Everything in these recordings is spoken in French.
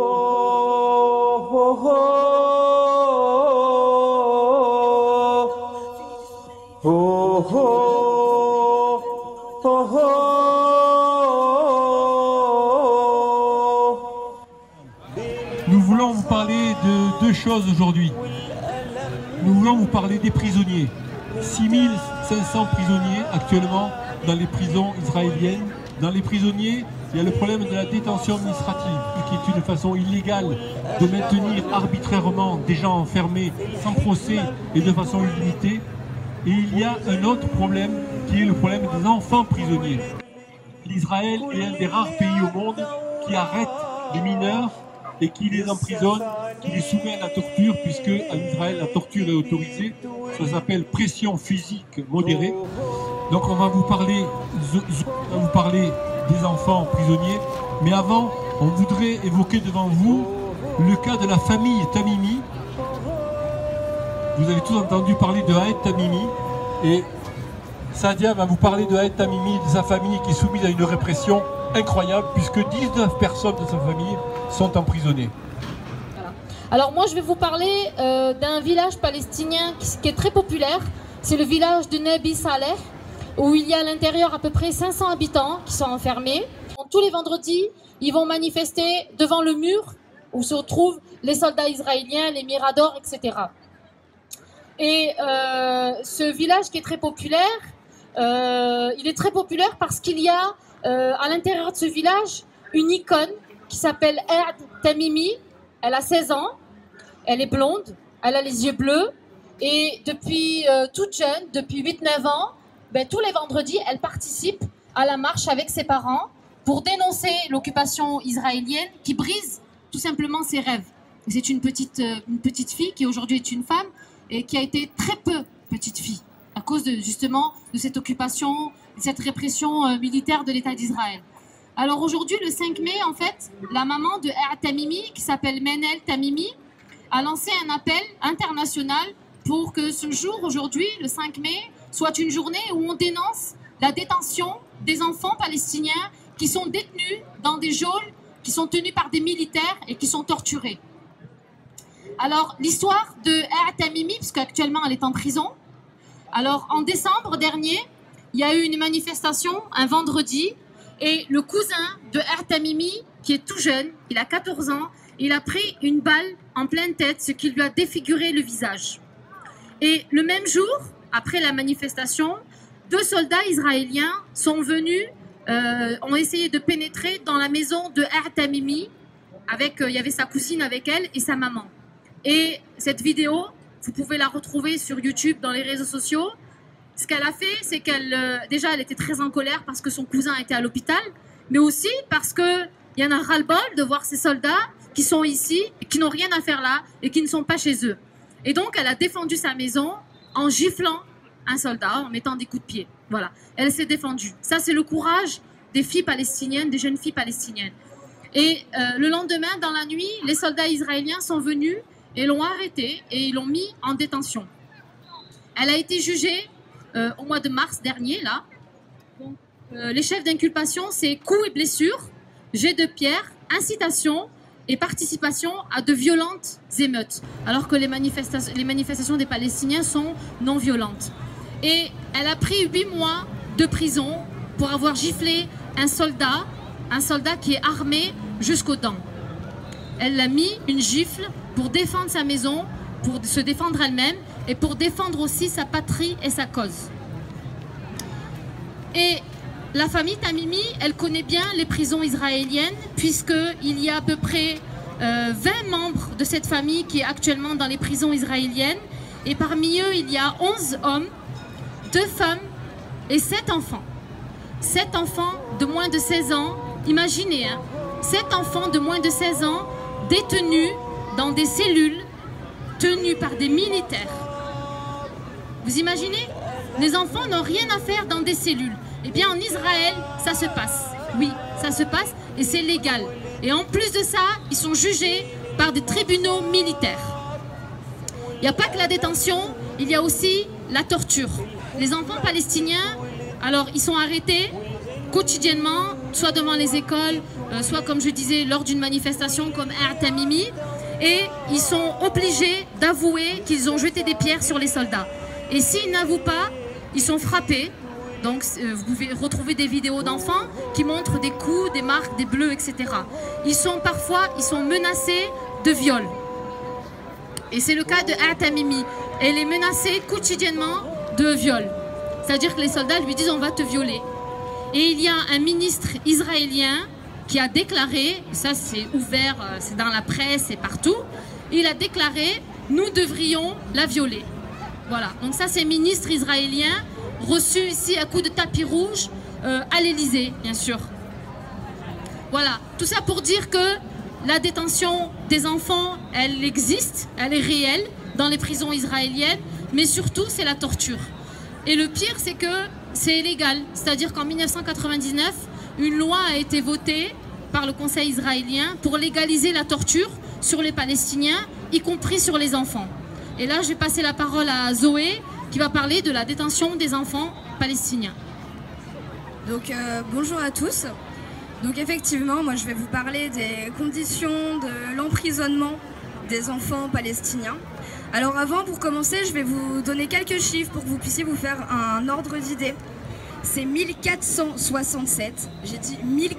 Nous voulons vous parler de deux choses aujourd'hui. Nous voulons vous parler des prisonniers. 6500 prisonniers actuellement dans les prisons israéliennes. Dans les prisonniers, il y a le problème de la détention administrative, qui est une façon illégale de maintenir arbitrairement des gens enfermés sans procès et de façon illimitée. Et il y a un autre problème qui est le problème des enfants prisonniers. L'Israël est un des rares pays au monde qui arrête les mineurs et qui les emprisonne, qui les soumet à la torture, puisque en Israël la torture est autorisée. Ça s'appelle pression physique modérée. Donc on va vous parler des enfants prisonniers. Mais avant, on voudrait évoquer devant vous le cas de la famille Tamimi. Vous avez tous entendu parler de Haed Tamimi. Et Sadia va vous parler de Haed Tamimi, de sa famille qui est soumise à une répression incroyable, puisque 19 personnes de sa famille sont emprisonnées. Voilà. Alors moi je vais vous parler d'un village palestinien qui est très populaire. C'est le village de Nabi Saleh, où il y a à l'intérieur à peu près 500 habitants qui sont enfermés. Tous les vendredis, ils vont manifester devant le mur où se retrouvent les soldats israéliens, les miradors, etc. Et ce village qui est très populaire, il est très populaire parce qu'il y a à l'intérieur de ce village une icône qui s'appelle Haed Tamimi. Elle a 16 ans, elle est blonde, elle a les yeux bleus et depuis toute jeune, depuis 8-9 ans, tous les vendredis, elle participe à la marche avec ses parents pour dénoncer l'occupation israélienne qui brise tout simplement ses rêves. C'est une petite fille qui aujourd'hui est une femme et qui a été très peu petite fille à cause justement de cette occupation, de cette répression militaire de l'État d'Israël. Alors aujourd'hui, le 5 mai, en fait, la maman de Haed Tamimi, qui s'appelle Menel Tamimi, a lancé un appel international pour que ce jour, aujourd'hui, le 5 mai, soit une journée où on dénonce la détention des enfants palestiniens qui sont détenus dans des geôles, qui sont tenus par des militaires et qui sont torturés. Alors, l'histoire de Haed Tamimi, puisque actuellement elle est en prison. Alors, en décembre dernier, il y a eu une manifestation, un vendredi, et le cousin de Haed Tamimi, qui est tout jeune, il a 14 ans, il a pris une balle en pleine tête, ce qui lui a défiguré le visage. Et le même jour, après la manifestation, 2 soldats israéliens sont venus, ont essayé de pénétrer dans la maison de Haed Tamimi, il y avait sa cousine avec elle et sa maman. Et cette vidéo, vous pouvez la retrouver sur YouTube, dans les réseaux sociaux. Ce qu'elle a fait, c'est déjà, elle était très en colère parce que son cousin était à l'hôpital, mais aussi parce qu'il y en a ras-le-bol de voir ces soldats qui sont ici, qui n'ont rien à faire là et qui ne sont pas chez eux. Et donc, elle a défendu sa maison en giflant un soldat, en mettant des coups de pied. Voilà, elle s'est défendue. Ça, c'est le courage des filles palestiniennes, des jeunes filles palestiniennes. Et le lendemain, dans la nuit, les soldats israéliens sont venus et l'ont arrêtée et ils l'ont mis en détention. Elle a été jugée au mois de mars dernier, là. Donc, les chefs d'inculpation, c'est coups et blessures, jet de pierre, incitation et participation à de violentes émeutes, alors que les manifestations des Palestiniens sont non violentes. Et elle a pris 8 mois de prison pour avoir giflé un soldat qui est armé jusqu'aux dents. Elle a mis une gifle pour défendre sa maison, pour se défendre elle-même et pour défendre aussi sa patrie et sa cause. Et la famille Tamimi, elle connaît bien les prisons israéliennes puisqu'il y a à peu près 20 membres de cette famille qui est actuellement dans les prisons israéliennes. Et parmi eux, il y a 11 hommes, 2 femmes et 7 enfants. 7 enfants de moins de 16 ans, imaginez, 7 enfants de moins de 16 ans détenus dans des cellules tenues par des militaires. Vous imaginez? Les enfants n'ont rien à faire dans des cellules. Eh bien, en Israël, ça se passe. Oui, ça se passe et c'est légal. Et en plus de ça, ils sont jugés par des tribunaux militaires. Il n'y a pas que la détention, il y a aussi la torture. Les enfants palestiniens, alors ils sont arrêtés quotidiennement soit devant les écoles, soit comme je disais lors d'une manifestation comme Tamimi, et ils sont obligés d'avouer qu'ils ont jeté des pierres sur les soldats. Et s'ils n'avouent pas, ils sont frappés. Donc vous pouvez retrouver des vidéos d'enfants qui montrent des coups, des marques, des bleus, etc. Parfois, ils sont menacés de viol. Et c'est le cas de Tamimi. Elle est menacée quotidiennement de viol. C'est-à-dire que les soldats lui disent on va te violer. Et il y a un ministre israélien qui a déclaré, ça c'est ouvert, c'est dans la presse et partout, il a déclaré nous devrions la violer. Voilà, donc ça c'est ministre israélien reçu ici à coup de tapis rouge à l'Élysée, bien sûr. Voilà, tout ça pour dire que la détention des enfants, elle existe, elle est réelle dans les prisons israéliennes, mais surtout c'est la torture. Et le pire, c'est que c'est illégal. C'est-à-dire qu'en 1999, une loi a été votée par le Conseil israélien pour légaliser la torture sur les Palestiniens, y compris sur les enfants. Et là, je vais passer la parole à Zoé, qui va parler de la détention des enfants palestiniens. Donc, bonjour à tous. Donc effectivement, moi je vais vous parler des conditions de l'emprisonnement des enfants palestiniens. Alors avant, pour commencer, je vais vous donner quelques chiffres pour que vous puissiez vous faire un ordre d'idée. C'est 1467, j'ai dit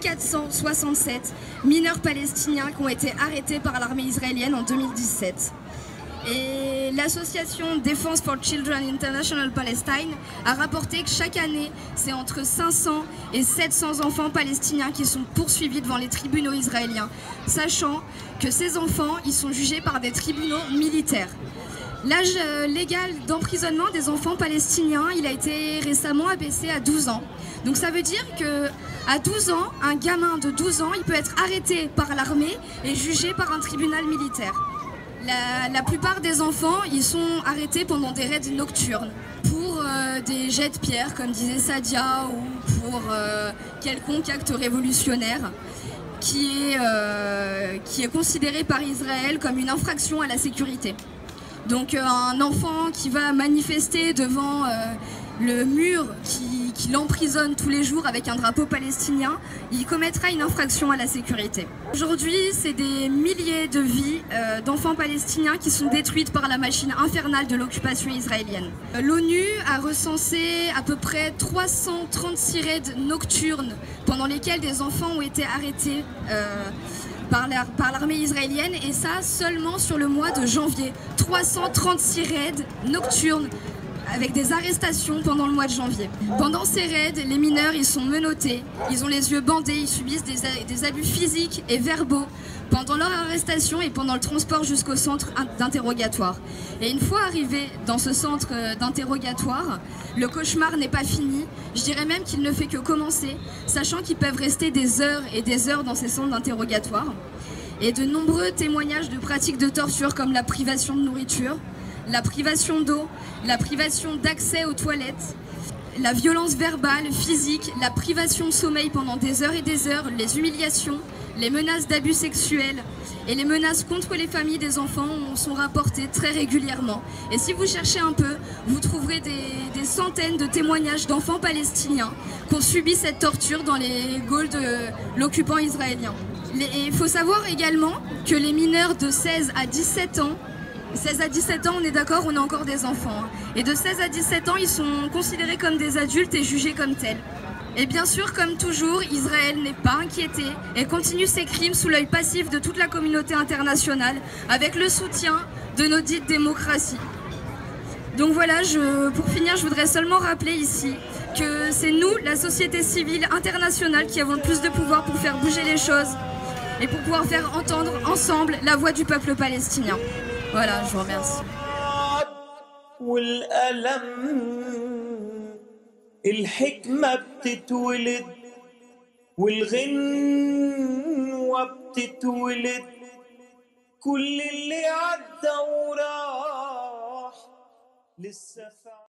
1467 mineurs palestiniens qui ont été arrêtés par l'armée israélienne en 2017. Et l'association Defense for Children International Palestine a rapporté que chaque année, c'est entre 500 et 700 enfants palestiniens qui sont poursuivis devant les tribunaux israéliens, sachant que ces enfants, ils sont jugés par des tribunaux militaires. L'âge légal d'emprisonnement des enfants palestiniens, il a été récemment abaissé à 12 ans. Donc ça veut dire qu'à 12 ans, un gamin de 12 ans, il peut être arrêté par l'armée et jugé par un tribunal militaire. La plupart des enfants, ils sont arrêtés pendant des raids nocturnes pour des jets de pierre, comme disait Sadia, ou pour quelconque acte révolutionnaire qui est considéré par Israël comme une infraction à la sécurité. Donc un enfant qui va manifester devant le mur qui l'emprisonne tous les jours avec un drapeau palestinien, il commettra une infraction à la sécurité. Aujourd'hui, c'est des milliers de vies d'enfants palestiniens qui sont détruites par la machine infernale de l'occupation israélienne. L'ONU a recensé à peu près 336 raids nocturnes pendant lesquels des enfants ont été arrêtés par l'armée israélienne, et ça seulement sur le mois de janvier. 336 raids nocturnes avec des arrestations pendant le mois de janvier. Pendant ces raids, les mineurs, ils sont menottés, ils ont les yeux bandés, ils subissent des abus physiques et verbaux pendant leur arrestation et pendant le transport jusqu'au centre d'interrogatoire. Et une fois arrivés dans ce centre d'interrogatoire, le cauchemar n'est pas fini. Je dirais même qu'il ne fait que commencer, sachant qu'ils peuvent rester des heures et des heures dans ces centres d'interrogatoire. Et de nombreux témoignages de pratiques de torture comme la privation de nourriture, la privation d'eau, la privation d'accès aux toilettes, la violence verbale, physique, la privation de sommeil pendant des heures et des heures, les humiliations, les menaces d'abus sexuels et les menaces contre les familles des enfants sont rapportées très régulièrement. Et si vous cherchez un peu, vous trouverez des centaines de témoignages d'enfants palestiniens qui ont subi cette torture dans les geôles de l'occupant israélien. Et il faut savoir également que les mineurs de 16 à 17 ans, 16 à 17 ans, on est d'accord, on est encore des enfants. Et de 16 à 17 ans, ils sont considérés comme des adultes et jugés comme tels. Et bien sûr, comme toujours, Israël n'est pas inquiété et continue ses crimes sous l'œil passif de toute la communauté internationale, avec le soutien de nos dites démocraties. Donc voilà, pour finir, je voudrais seulement rappeler ici que c'est nous, la société civile internationale, qui avons le plus de pouvoir pour faire bouger les choses et pour pouvoir faire entendre ensemble la voix du peuple palestinien. Voilà, je vous remercie. الحكمة بتتولد والغنوة بتتولد كل اللي عدى وراح لسه